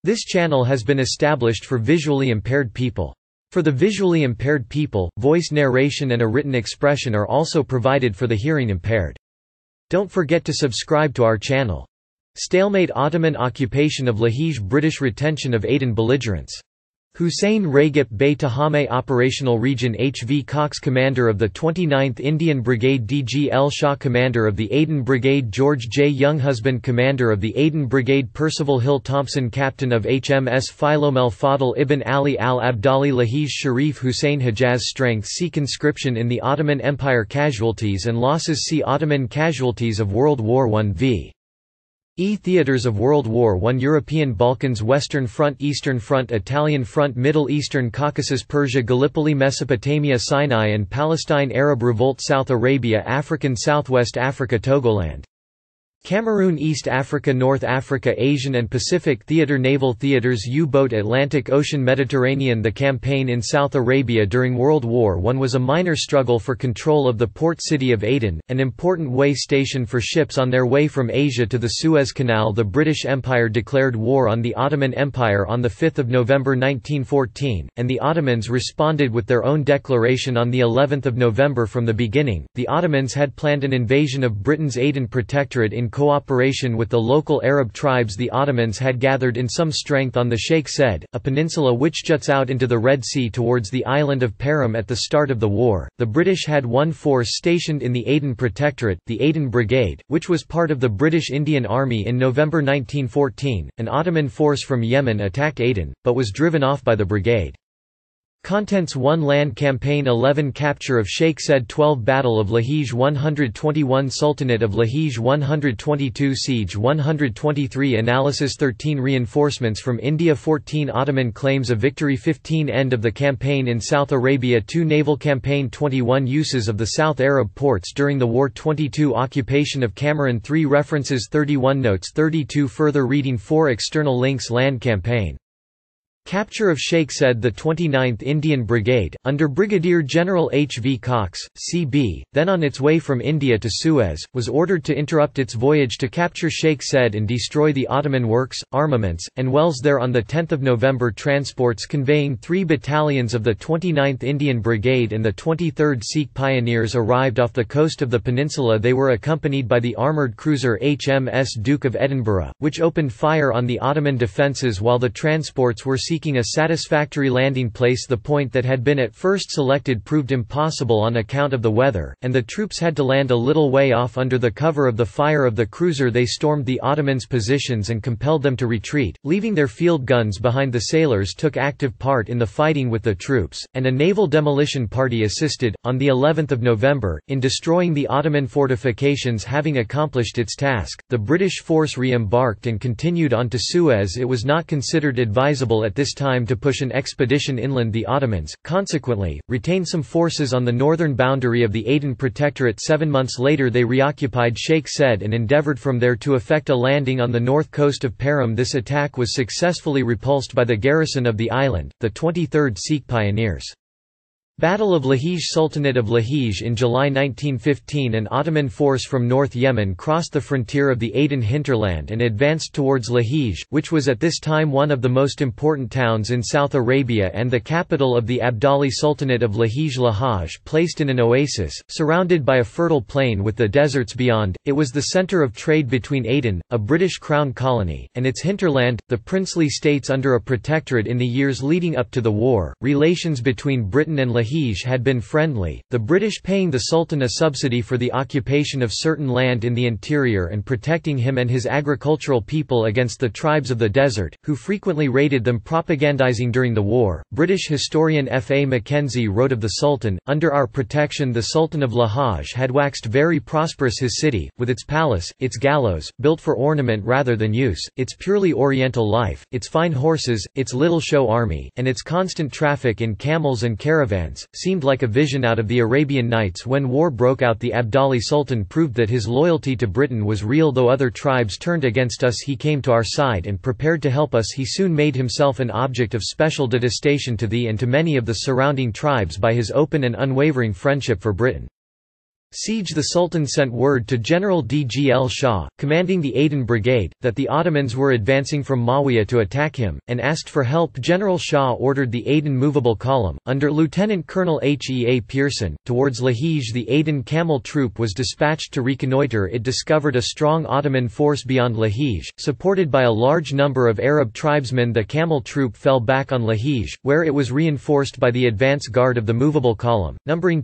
This channel has been established for visually impaired people. For the visually impaired people, voice narration and a written expression are also provided for the hearing impaired. Don't forget to subscribe to our channel. Stalemate Ottoman occupation of Lahij, British retention of Aden belligerents. Hussein Ragip Bey Tahame Operational Region H.V. Cox Commander of the 29th Indian Brigade D.G. L. Shah Commander of the Aden Brigade George J. Younghusband Commander of the Aden Brigade Percival Hill Thompson Captain of HMS Philomel Fadl Ibn Ali al-Abdali Lahij Sharif Hussein Hijaz Strength. See Conscription in the Ottoman Empire. Casualties and losses. See Ottoman casualties of World War I v. Theaters of World War I. European Balkans, Western Front, Eastern Front, Italian Front, Middle Eastern Caucasus, Persia, Gallipoli, Mesopotamia, Sinai and Palestine, Arab Revolt, South Arabia, African Southwest Africa, Togoland, Cameroon, East Africa, North Africa, Asian and Pacific Theater, Naval theaters, U-boat, Atlantic Ocean, Mediterranean. The campaign in South Arabia during World War I was a minor struggle for control of the port city of Aden, an important way station for ships on their way from Asia to the Suez Canal. The British Empire declared war on the Ottoman Empire on 5 November 1914, and the Ottomans responded with their own declaration on the 11th of November. From the beginning, the Ottomans had planned an invasion of Britain's Aden Protectorate in cooperation with the local Arab tribes. The Ottomans had gathered in some strength on the Sheikh Zayed, a peninsula which juts out into the Red Sea towards the island of Perim at the start of the war. The British had one force stationed in the Aden Protectorate, the Aden Brigade, which was part of the British Indian Army. In November 1914, an Ottoman force from Yemen attacked Aden, but was driven off by the brigade. Contents: 1 Land Campaign 11 Capture of Sheikh Zayed 12 Battle of Lahij 121 Sultanate of Lahij 122 Siege 123 Analysis 13 Reinforcements from India 14 Ottoman claims of victory 15 End of the campaign in South Arabia 2 Naval Campaign 21 Uses of the South Arab ports during the war 22 Occupation of Cameroon 3 References 31 Notes 32 Further reading 4 External links Land Campaign Capture of Sheikh Zayed. The 29th Indian Brigade, under Brigadier General H.V. Cox, C.B., then on its way from India to Suez, was ordered to interrupt its voyage to capture Sheikh Zayed and destroy the Ottoman works, armaments, and wells there. On 10 November, transports conveying 3 battalions of the 29th Indian Brigade and the 23rd Sikh Pioneers arrived off the coast of the peninsula. They were accompanied by the armoured cruiser HMS Duke of Edinburgh, which opened fire on the Ottoman defences while the transports were seeking a satisfactory landing place. The point that had been at first selected proved impossible on account of the weather, and the troops had to land a little way off. Under the cover of the fire of the cruiser they stormed the Ottomans' positions and compelled them to retreat, leaving their field guns behind. The sailors took active part in the fighting with the troops, and a naval demolition party assisted, on the 11th of November, in destroying the Ottoman fortifications. Having accomplished its task, the British force re-embarked and continued on to Suez. It was not considered advisable at this time to push an expedition inland. The Ottomans, consequently, retained some forces on the northern boundary of the Aden Protectorate. 7 months later they reoccupied Sheikh Zayed and endeavoured from there to effect a landing on the north coast of Perim. This attack was successfully repulsed by the garrison of the island, the 23rd Sikh Pioneers. Battle of Lahij. Sultanate of Lahij. In July 1915 an Ottoman force from North Yemen crossed the frontier of the Aden hinterland and advanced towards Lahij, which was at this time one of the most important towns in South Arabia and the capital of the Abdali Sultanate of Lahij. Lahaj, placed in an oasis, surrounded by a fertile plain with the deserts beyond, it was the centre of trade between Aden, a British crown colony, and its hinterland, the princely states under a protectorate. In the years leading up to the war, relations between Britain and Lahij had been friendly, the British paying the Sultan a subsidy for the occupation of certain land in the interior and protecting him and his agricultural people against the tribes of the desert, who frequently raided them. Propagandizing during the war, British historian F. A. Mackenzie wrote of the Sultan, "Under our protection the Sultan of Lahaj had waxed very prosperous. His city, with its palace, its gallows, built for ornament rather than use, its purely oriental life, its fine horses, its little show army, and its constant traffic in camels and caravans, seemed like a vision out of the Arabian Nights." When war broke out, the Abdali Sultan proved that his loyalty to Britain was real. Though other tribes turned against us, he came to our side and prepared to help us. He soon made himself an object of special detestation to thee and to many of the surrounding tribes by his open and unwavering friendship for Britain. Siege. The Sultan sent word to General Dgl Shah, commanding the Aden Brigade, that the Ottomans were advancing from Mawiyah to attack him, and asked for help. General Shah ordered the Aden Movable Column, under Lieutenant Colonel Hea Pearson, towards Lahij. The Aden Camel Troop was dispatched to reconnoitre. It discovered a strong Ottoman force beyond Lahij, supported by a large number of Arab tribesmen. The Camel Troop fell back on Lahij, where it was reinforced by the advance guard of the Movable Column, numbering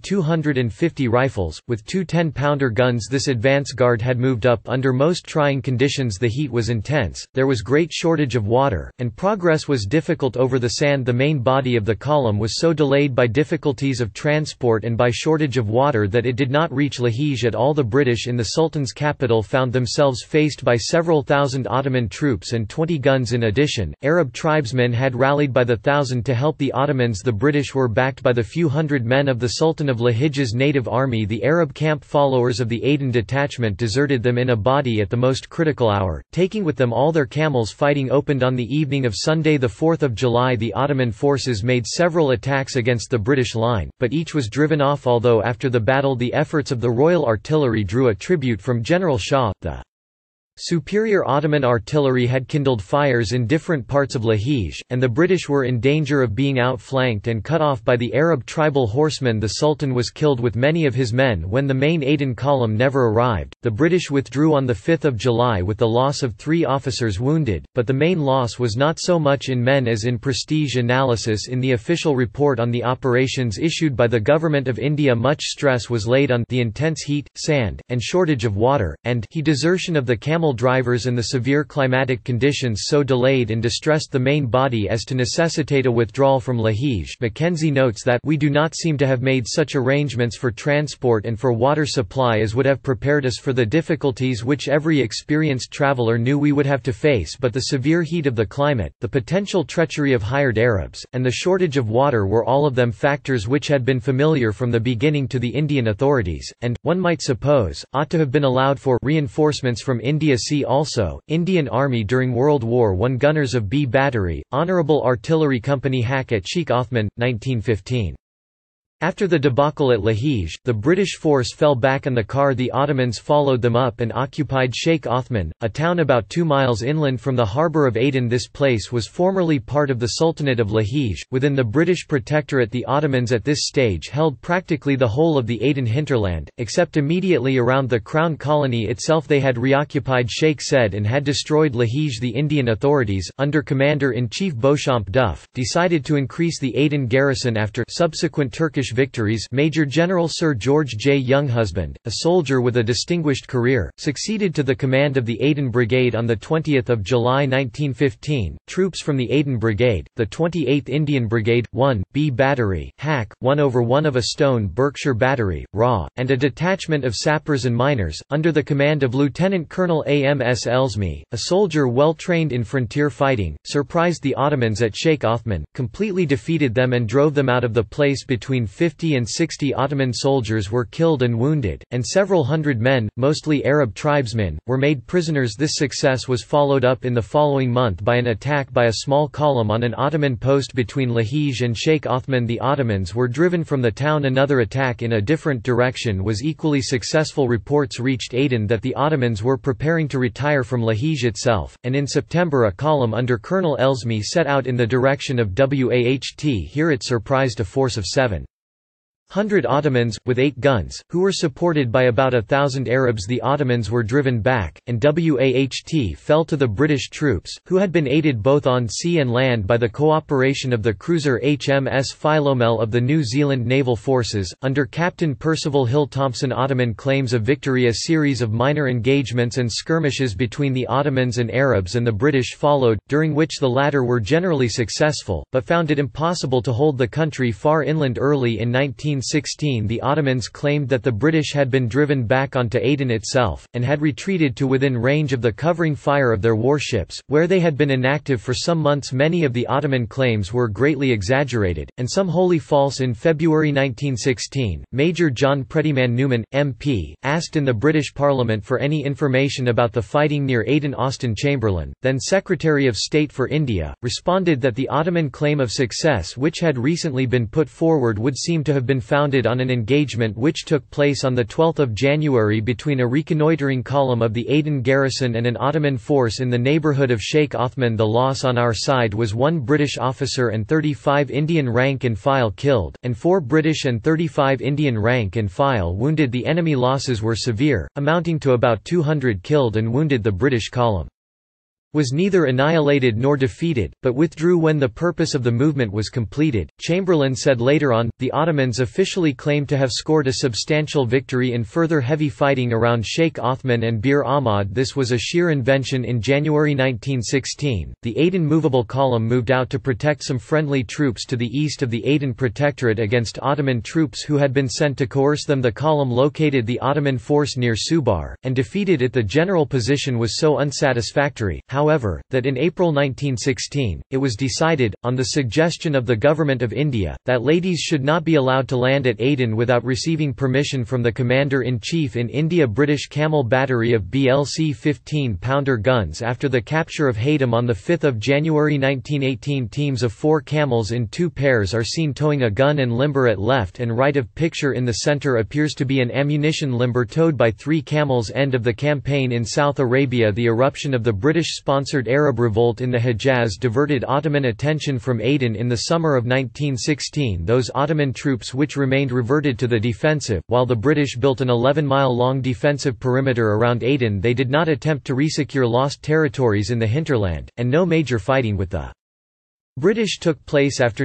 250 rifles, with two 10-pounder guns. This advance guard had moved up under most trying conditions. The heat was intense, there was great shortage of water, and progress was difficult over the sand. The main body of the column was so delayed by difficulties of transport and by shortage of water that it did not reach Lahij at all. The British in the Sultan's capital found themselves faced by several thousand Ottoman troops and 20 guns in addition. Arab tribesmen had rallied by the thousand to help the Ottomans. The British were backed by the few hundred men of the Sultan of Lahij's native army. The Arab camp followers of the Aden detachment deserted them in a body at the most critical hour, taking with them all their camels. Fighting opened on the evening of Sunday 4 July. The Ottoman forces made several attacks against the British line, but each was driven off. Although after the battle the efforts of the Royal Artillery drew a tribute from General Shah, the superior Ottoman artillery had kindled fires in different parts of Lahij, and the British were in danger of being outflanked and cut off by the Arab tribal horsemen. The Sultan was killed with many of his men when the main Aden column never arrived. The British withdrew on 5 July with the loss of 3 officers wounded, but the main loss was not so much in men as in prestige. Analysis. In the official report on the operations issued by the Government of India, much stress was laid on the intense heat, sand, and shortage of water, and desertion of the camel drivers and the severe climatic conditions so delayed and distressed the main body as to necessitate a withdrawal from Lahij. Mackenzie notes that we do not seem to have made such arrangements for transport and for water supply as would have prepared us for the difficulties which every experienced traveller knew we would have to face, but the severe heat of the climate, the potential treachery of hired Arabs, and the shortage of water were all of them factors which had been familiar from the beginning to the Indian authorities, and, one might suppose, ought to have been allowed for reinforcements from India. See also, Indian Army during World War I. Gunners of B Battery, Honourable Artillery Company Hack at Sheikh Othman, 1915. After the debacle at Lahij, the British force fell back on the car. The Ottomans followed them up and occupied Sheikh Othman, a town about 2 miles inland from the harbour of Aden. This place was formerly part of the Sultanate of Lahij, within the British Protectorate. The Ottomans at this stage held practically the whole of the Aden hinterland, except immediately around the Crown Colony itself. They had reoccupied Sheikh Said and had destroyed Lahij. The Indian authorities, under Commander-in-Chief Beauchamp Duff, decided to increase the Aden garrison after subsequent Turkish victories. Major General Sir George J. Younghusband, a soldier with a distinguished career, succeeded to the command of the Aden Brigade on 20 July 1915. Troops from the Aden Brigade, the 28th Indian Brigade, 1 B Battery, Hack, 1/1 of a Stone Berkshire Battery, RAW, and a detachment of sappers and miners, under the command of Lieutenant Colonel Ams Elsme, a soldier well trained in frontier fighting, surprised the Ottomans at Sheikh Othman, completely defeated them and drove them out of the place. Between 50 and 60 Ottoman soldiers were killed and wounded, and several hundred men, mostly Arab tribesmen, were made prisoners. This success was followed up in the following month by an attack by a small column on an Ottoman post between Lahij and Sheikh Othman. The Ottomans were driven from the town. Another attack in a different direction was equally successful. Reports reached Aden that the Ottomans were preparing to retire from Lahij itself, and in September a column under Colonel Elsme set out in the direction of Waht. Here it surprised a force of 700 Ottomans, with 8 guns, who were supported by about 1,000 Arabs. The Ottomans were driven back, and Waht fell to the British troops, who had been aided both on sea and land by the cooperation of the cruiser HMS Philomel of the New Zealand Naval Forces, under Captain Percival Hill Thompson. Ottoman claims of victory. A series of minor engagements and skirmishes between the Ottomans and Arabs and the British followed, during which the latter were generally successful, but found it impossible to hold the country far inland. Early in 1916 the Ottomans claimed that the British had been driven back onto Aden itself, and had retreated to within range of the covering fire of their warships, where they had been inactive for some months. Many of the Ottoman claims were greatly exaggerated, and some wholly false. In February 1916, Major John Prettyman Newman, MP, asked in the British Parliament for any information about the fighting near Aden. Austen Chamberlain, then Secretary of State for India, responded that the Ottoman claim of success which had recently been put forward would seem to have been founded on an engagement which took place on 12 January between a reconnoitering column of the Aden garrison and an Ottoman force in the neighbourhood of Sheikh Othman. The loss on our side was 1 British officer and 35 Indian rank and file killed, and 4 British and 35 Indian rank and file wounded. The enemy losses were severe, amounting to about 200 killed and wounded. The British column was neither annihilated nor defeated, but withdrew when the purpose of the movement was completed. Chamberlain said later on, the Ottomans officially claimed to have scored a substantial victory in further heavy fighting around Sheikh Othman and Bir Ahmad. This was a sheer invention. In January 1916, the Aden movable column moved out to protect some friendly troops to the east of the Aden Protectorate against Ottoman troops who had been sent to coerce them. The column located the Ottoman force near Subar, and defeated it. The general position was so unsatisfactory, however, that in April 1916, it was decided, on the suggestion of the Government of India, that ladies should not be allowed to land at Aden without receiving permission from the Commander-in-Chief in India. British Camel battery of BLC 15-pounder guns. After the capture of Haydam on 5 January 1918, teams of 4 camels in 2 pairs are seen towing a gun and limber at left and right of picture. In the centre appears to be an ammunition limber towed by 3 camels. End of the campaign in South Arabia. The eruption of the British-sponsored Arab revolt in the Hejaz diverted Ottoman attention from Aden in the summer of 1916. Those Ottoman troops which remained reverted to the defensive, while the British built an 11-mile-long defensive perimeter around Aden. They did not attempt to resecure lost territories in the hinterland, and no major fighting with the British took place after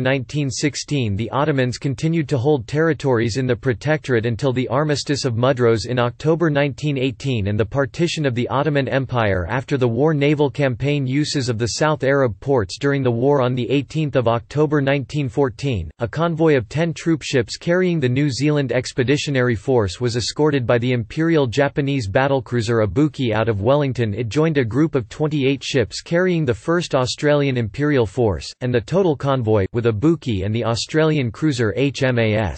1916. The Ottomans continued to hold territories in the Protectorate until the Armistice of Mudros in October 1918 and the partition of the Ottoman Empire. After the war, naval campaign uses of the South Arab ports during the war. On 18 October 1914, a convoy of 10 troopships carrying the New Zealand Expeditionary Force was escorted by the Imperial Japanese battlecruiser Ibuki out of Wellington. It joined a group of 28 ships carrying the 1st Australian Imperial Force, and the total convoy, with Ibuki and the Australian cruiser HMAS.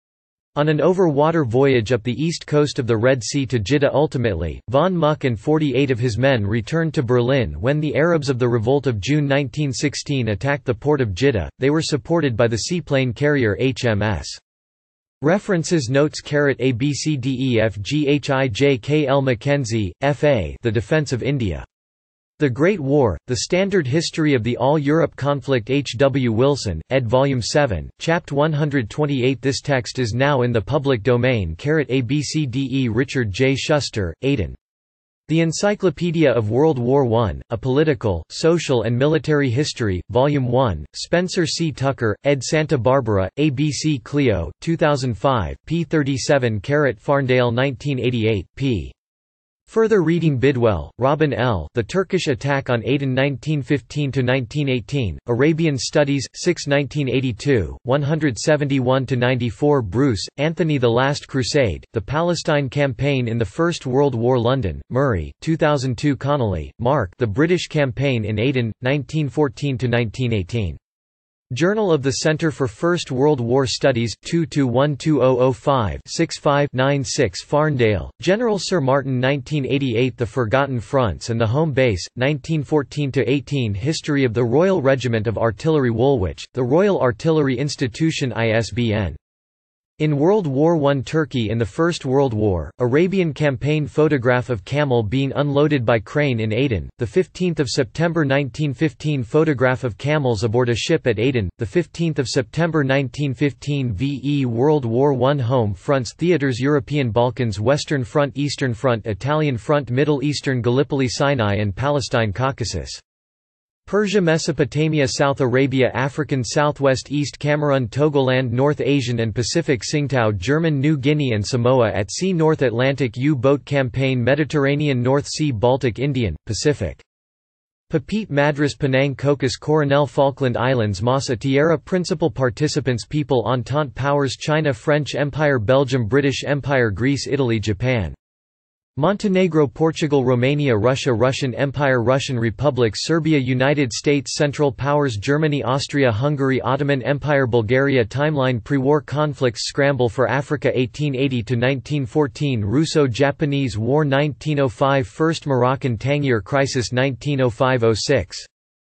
On an over-water voyage up the east coast of the Red Sea to Jeddah. Ultimately, von Muck and 48 of his men returned to Berlin when the Arabs of the revolt of June 1916 attacked the port of Jeddah. They were supported by the seaplane carrier HMS. References Notes ABCDEFGHIJKL Mackenzie, F.A. The Defence of India. The Great War, The Standard History of the All-Europe Conflict. H. W. Wilson, ed. Volume 7, Chapt. 128. This text is now in the public domain. ABCDE Richard J. Schuster, Aden. The Encyclopedia of World War I, A Political, Social and Military History, Volume 1, Spencer C. Tucker, ed. Santa Barbara, ABC Clio, 2005, p. 37. Farndale 1988, p. Further reading. Bidwell, Robin L. The Turkish Attack on Aden 1915–1918, Arabian Studies, 6 1982, 171–94. Bruce, Anthony. The Last Crusade, The Palestine Campaign in the First World War. London, Murray, 2002. Connolly, Mark. The British Campaign in Aden, 1914–1918. Journal of the Centre for First World War Studies, 2-1-2005-65-96. Farndale, General Sir Martin 1988. The Forgotten Fronts and the Home Base, 1914–18. History of the Royal Regiment of Artillery. Woolwich, The Royal Artillery Institution. ISBN. In World War I. Turkey in the First World War, Arabian campaign. Photograph of camel being unloaded by crane in Aden, 15 September 1915. Photograph of camels aboard a ship at Aden, 15 September 1915. VE World War I. Home fronts. Theaters. European Balkans, Western Front, Eastern Front, Italian Front, Middle Eastern, Gallipoli, Sinai and Palestine, Caucasus. Persia, Mesopotamia, South Arabia, African Southwest, East Cameroon, Togoland, North Asian and Pacific, Tsingtao, German, New Guinea and Samoa at sea, North Atlantic U-boat campaign, Mediterranean, North Sea, Baltic, Indian, Pacific. Papeete, Madras, Penang, Cocos, Coronel, Falkland Islands, Massa Tierra. Principal participants: People, Entente Powers, China, French Empire, Belgium, British Empire, Greece, Italy, Japan. Montenegro, Portugal, Romania, Russia, Russian Empire, Russian Republic, Serbia, United States. Central Powers: Germany, Austria, Hungary, Ottoman Empire, Bulgaria. Timeline: Pre-war conflicts, Scramble for Africa 1880–1914, Russo-Japanese War 1905, First Moroccan Tangier Crisis 1905–06.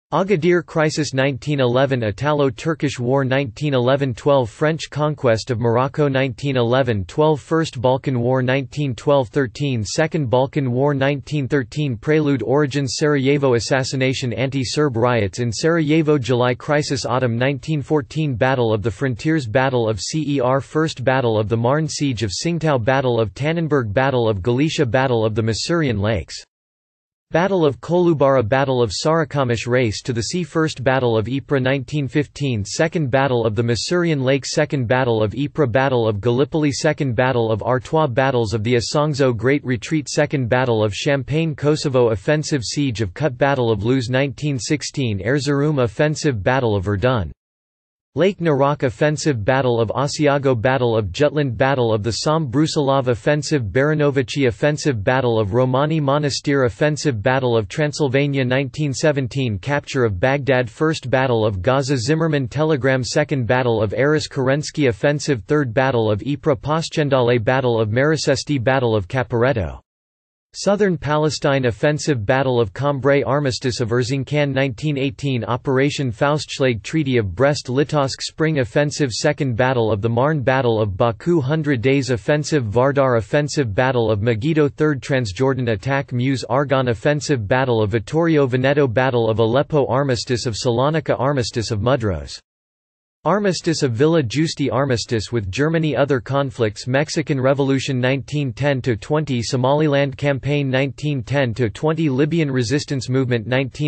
Agadir Crisis 1911 Italo-Turkish War 1911–12 French conquest of Morocco 1911–12 First Balkan War 1912–13 Second Balkan War 1913 Prelude Origins Sarajevo Assassination Anti-Serb riots in Sarajevo July Crisis Autumn 1914 Battle of the Frontiers Battle of Cer First Battle of the Marne Siege of Tsingtao Battle of Tannenberg Battle of Galicia Battle of the Masurian Lakes Battle of Kolubara Battle of Sarıkamış Race to the Sea First Battle of Ypres 1915 Second Battle of the Masurian Lakes Second Battle of Ypres Battle of Gallipoli Second Battle of Artois Battles of the Isonzo Great Retreat Second Battle of Champagne Kosovo Offensive Siege of Kut Battle of Luz 1916 Erzurum Offensive Battle of Verdun Lake Narak Offensive Battle of Asiago Battle of Jutland Battle of the Somme Brusilov Offensive Baranovichi Offensive Battle of Romani Monastir Offensive Battle of Transylvania 1917 Capture of Baghdad First Battle of Gaza Zimmerman Telegram Second Battle of Aris Kerensky Offensive Third Battle of Ypres Passchendaele Battle of Maricesti Battle of Caporetto Southern Palestine Offensive Battle of Cambrai Armistice of Erzincan 1918 Operation Faustschlag Treaty of Brest-Litovsk Spring Offensive Second Battle of the Marne Battle of Baku 100 Days Offensive Vardar Offensive Battle of Megiddo Third Transjordan Attack Meuse Argonne Offensive Battle of Vittorio Veneto Battle of Aleppo Armistice of Salonika Armistice of Mudros Armistice of Villa Giusti Armistice with Germany Other conflicts Mexican Revolution 1910–20 Somaliland Campaign 1910–20 Libyan Resistance Movement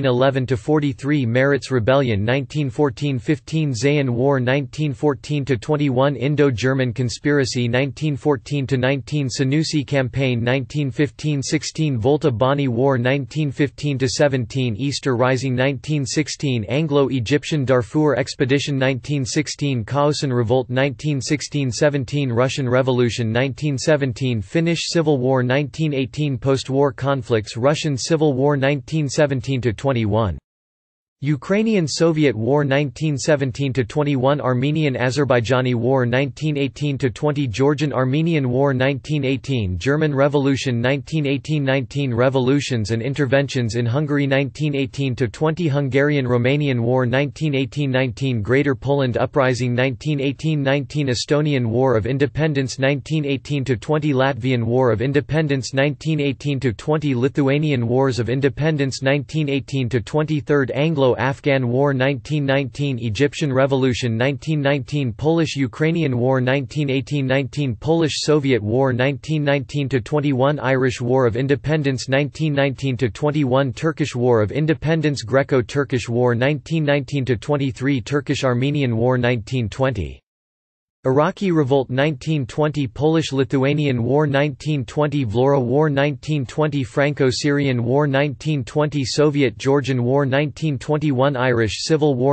1911–43 Maritz Rebellion 1914–15 Zayan War 1914–21 Indo-German Conspiracy 1914–19 Senussi Campaign 1915–16 Volta Bani War 1915–17 Easter Rising 1916 Anglo-Egyptian Darfur Expedition 1916 Khaosan Revolt 1916–17 Russian Revolution 1917 Finnish Civil War 1918 Post-war conflicts Russian Civil War 1917–21 Ukrainian-Soviet War 1917–21 Armenian-Azerbaijani War 1918–20 Georgian-Armenian War 1918 German Revolution 1918–19 Revolutions and interventions in Hungary 1918–20 Hungarian-Romanian War 1918–19 Greater Poland Uprising 1918–19 Estonian War of Independence 1918–20 Latvian War of Independence 1918–20 Lithuanian Wars of Independence 1918–20 Third Anglo-Afghan War 1919 Egyptian Revolution 1919 Polish-Ukrainian War 1918–19 Polish-Soviet War 1919–21 Irish War of Independence 1919–21 Turkish War of Independence Greco-Turkish War 1919–23 Turkish-Armenian War 1920 Iraqi Revolt 1920 Polish-Lithuanian War 1920 Vlora War 1920 Franco-Syrian War 1920 Soviet-Georgian War 1921 Irish Civil War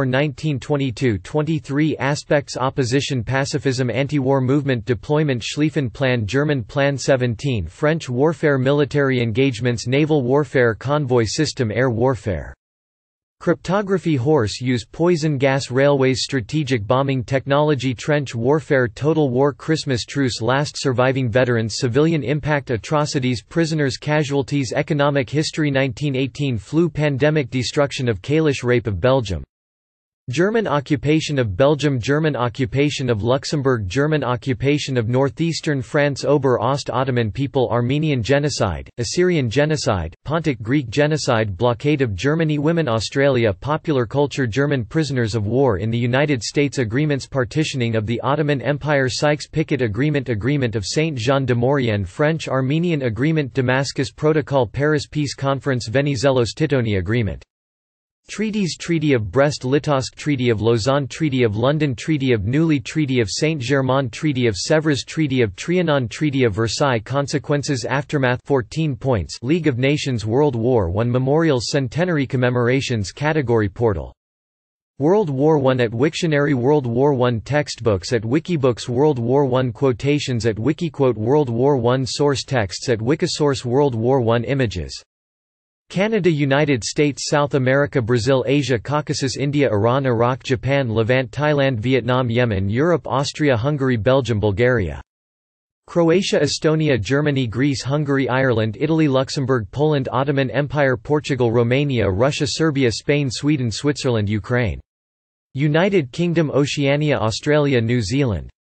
1922–23 Aspects Opposition Pacifism Anti-war movement Deployment Schlieffen Plan German Plan 17 French warfare Military engagements Naval warfare Convoy system Air warfare Cryptography Horse use Poison gas Railways Strategic bombing technology Trench warfare Total war Christmas truce Last surviving veterans Civilian impact Atrocities Prisoners Casualties Economic history 1918 Flu pandemic Destruction of Kalisz Rape of Belgium German occupation of Belgium German occupation of Luxembourg German occupation of northeastern France Ober-Ost Ottoman people Armenian genocide, Assyrian genocide, Pontic Greek genocide Blockade of Germany Women Australia Popular culture German prisoners of war in the United States Agreements Partitioning of the Ottoman Empire Sykes-Picot Agreement Agreement of Saint-Jean de Maurienne French-Armenian Agreement Damascus Protocol Paris Peace Conference Venizelos-Titoni Agreement Treaties Treaty of Brest-Litovsk Treaty of Lausanne Treaty of London Treaty of Neuilly Treaty of Saint-Germain Treaty of Sèvres Treaty of Trianon Treaty of Versailles Consequences Aftermath 14 points League of Nations World War I Memorials Centenary Commemorations Category Portal World War I at Wiktionary World War I textbooks at Wikibooks World War I quotations at Wikiquote World War I source texts at Wikisource World War I images Canada United States South America Brazil Asia Caucasus India Iran Iraq Japan Levant Thailand Vietnam Yemen Europe Austria Hungary Belgium Bulgaria Croatia, Estonia, Germany, Greece, Hungary, Ireland, Italy, Luxembourg, Poland, Ottoman Empire, Portugal, Romania, Russia, Serbia, Spain, Sweden, Switzerland, Ukraine. United Kingdom, Oceania, Australia, New Zealand.